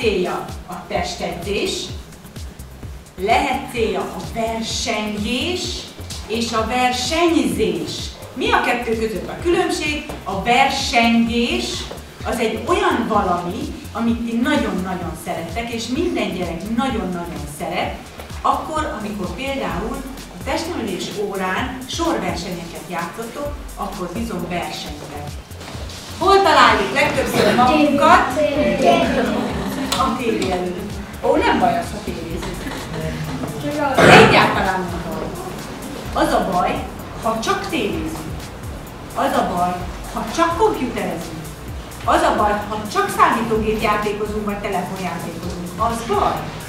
célja a testedzés, lehet célja a versengés és a versenyzés. Mi a kettő között a különbség? A versengés az egy olyan valami, amit ti nagyon-nagyon szerettek, és minden gyerek nagyon-nagyon szeret, akkor, amikor például a testnevelés órán sorversenyeket játszottok, akkor bizony versenyztek. Hol találjuk legtöbbször magunkat? A tévé előtt. Ó, nem baj az, ha tévézünk. Egyáltalán nem baj. Az a baj, ha csak tévézünk. Az a baj, ha csak komputerezünk. Az a baj, ha csak számítógép játékozunk, vagy telefonjátékozunk. Az baj.